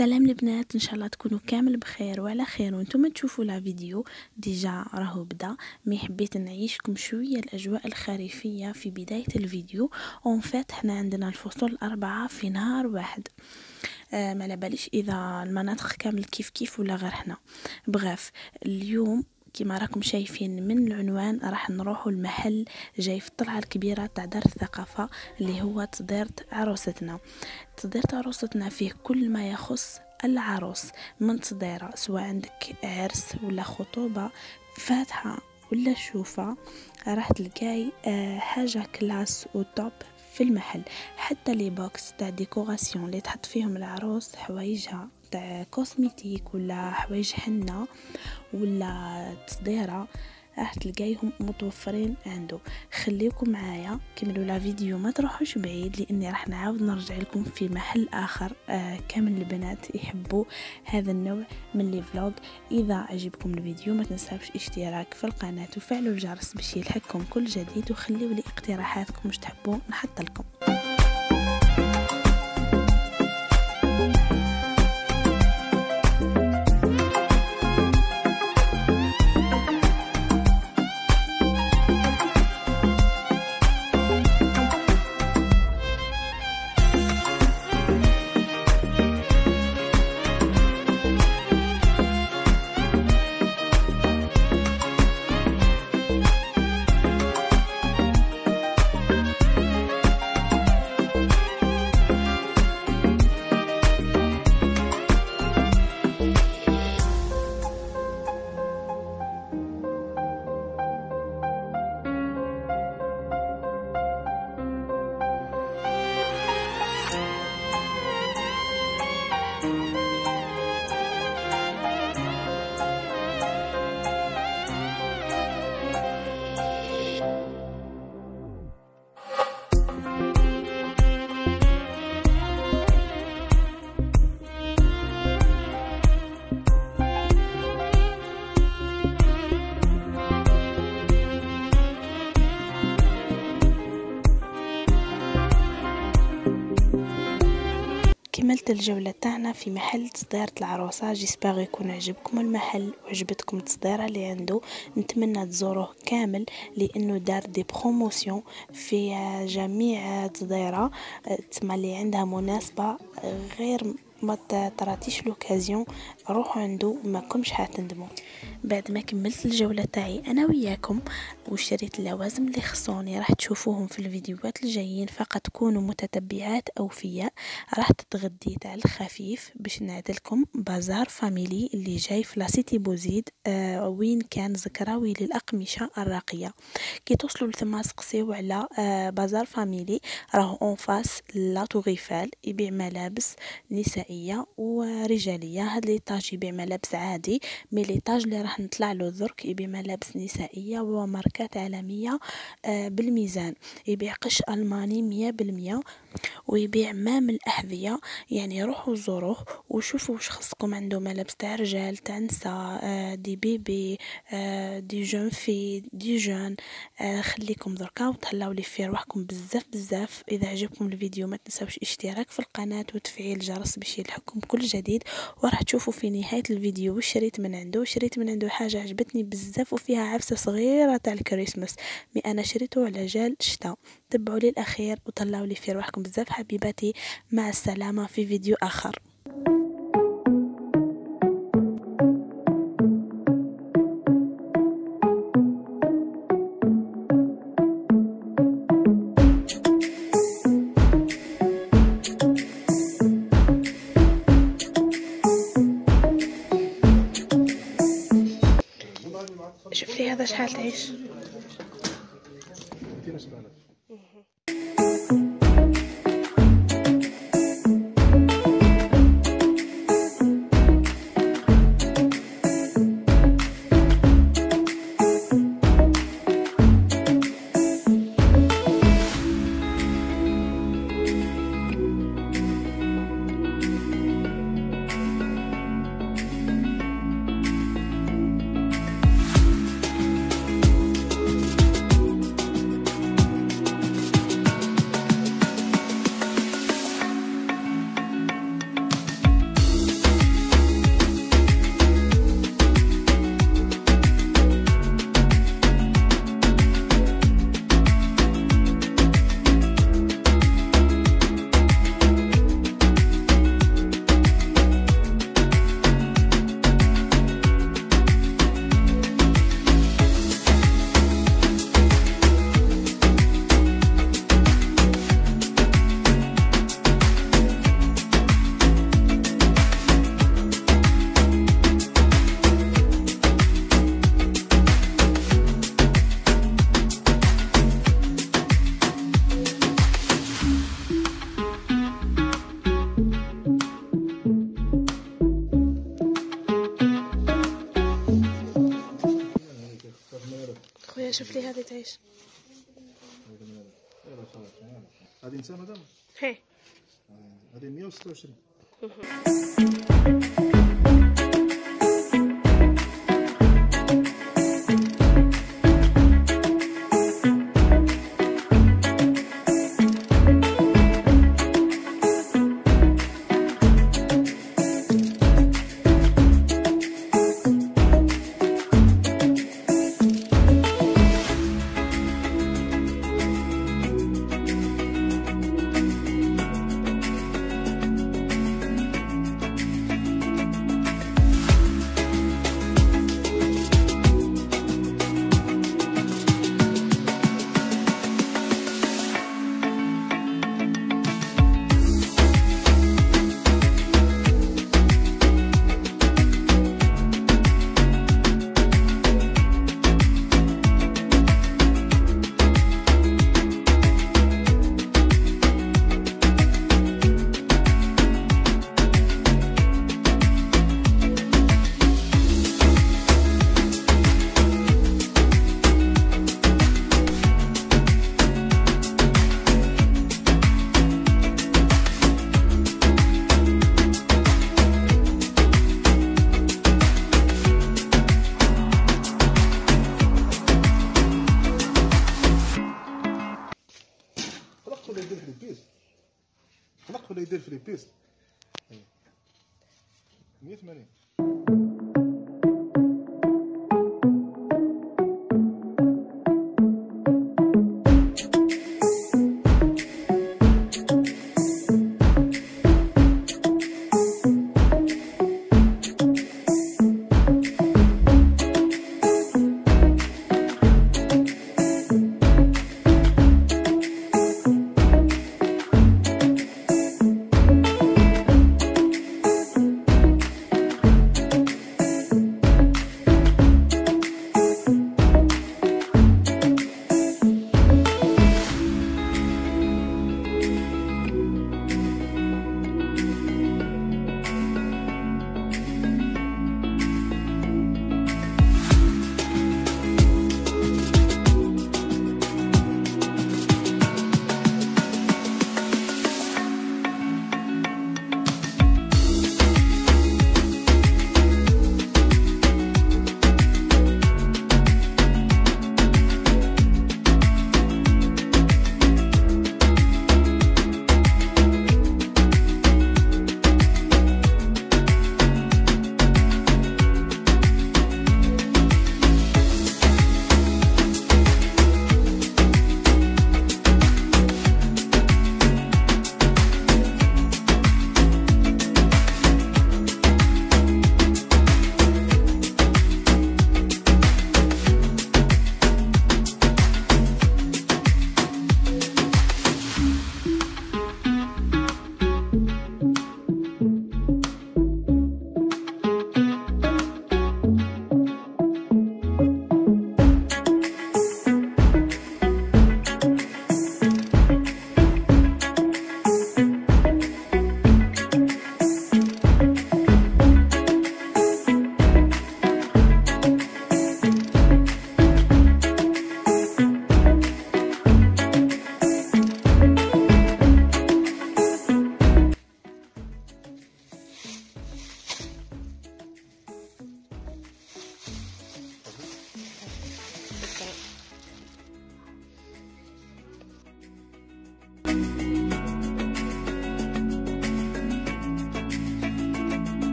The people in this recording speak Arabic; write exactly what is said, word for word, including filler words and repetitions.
سلام البنات، ان شاء الله تكونوا كامل بخير وعلى خير وانتم تشوفوا لا فيديو. ديجا راهو بدا، مي حبيت نعيشكم شويه الاجواء الخريفيه في بدايه الفيديو. اون فات حنا عندنا الفصول الاربعه في نهار واحد. آه ما باليش اذا المناطق كامل كيف كيف ولا غير حنا. بغاف اليوم كما راكم شايفين من العنوان راح نروحوا المحل جاي في الطلعه الكبيره تاع دار الثقافه اللي هو تصدير عروستنا. تصدير عروستنا فيه كل ما يخص العروس من تصديره، سواء عندك عرس ولا خطوبه فاتحه ولا شوفه، راح تلقاي آه حاجه كلاس وتوب في المحل. حتى لي بوكس تاع ديكوراسيون اللي تحط فيهم العروس حوايجها تاع كوسميتيك ولا حوايج حنه ولا تصديره راح تلقايهم متوفرين عنده. خليكم معايا كملوا لا فيديو، ما تروحوش بعيد لاني راح نعاود نرجع لكم في محل اخر. آه كامل البنات يحبوا هذا النوع من لي فلوج. اذا عجبكم الفيديو ما تنساوش اشتراك في القناه وفعلوا الجرس باش يلحقكم كل جديد، وخليوا لي اقتراحاتكم واش تحبوا نحط لكم. كملت الجولة تاعنا في محل تصدير العروسة. جيسبر يكون عجبكم المحل وعجبتكم التصديرة اللي عنده. نتمنى تزوروه كامل لانه دار دي بروموسيون في جميع تصديرة تسمى اللي عندها مناسبة غير ما تراتيش لوكازيون. روحوا عنده ما كمش حتندموا. بعد ما كملت الجولة تاعي انا وياكم وشريت اللوازم اللي خصوني راح تشوفوهم في الفيديوهات الجايين، فقط كونوا متتبعات اوفياء. راح تتغدي تاع الخفيف باش نعدلكم بازار فاميلي اللي جاي في لاسيتي بوزيد، آه وين كان ذكراوي للاقمشه الراقيه. كي توصلوا لثما سقسيو على آه بازار فاميلي، راه اون فاس لا طوغيفال يبيع ملابس نسائيه ورجاليه. هاد ليطاج يبيع ملابس عادي، مي ليطاج اللي راح نطلع له درك يبيع ملابس نسائيه وماركات عالميه آه بالميزان. يبيع قش الماني مية بالمية ويبيع مام الأحذية. يعني روحوا زوروه وشوفوا واش خصكم. عنده ملابس تاع رجال تاع نساء، آه دي بيبي، آه دي جون في دي جون. آه خليكم دركا وتهلاو لي في روحكم بزاف بزاف. اذا عجبكم الفيديو ما تنساوش اشتراك في القناه وتفعيل الجرس باش يلحقكم كل جديد. وراح تشوفوا في نهايه الفيديو واش شريت من عنده. شريت من عنده حاجه عجبتني بزاف وفيها عفسه صغيره تاع الكريسماس، مي انا شريته على جال شتا. تبعوا لي الاخير وطلعوا لي في روحكم بزاف حبيباتي. مع السلامه في فيديو اخر. شوف لي هذا شحال تعيش. لا شوف لي هذه تعيش. هذه انت مدام؟ هي هذه مية وستة وعشرين. ولا يدير فليبيس خلق ولا يدير فليبيس مية وثمانين.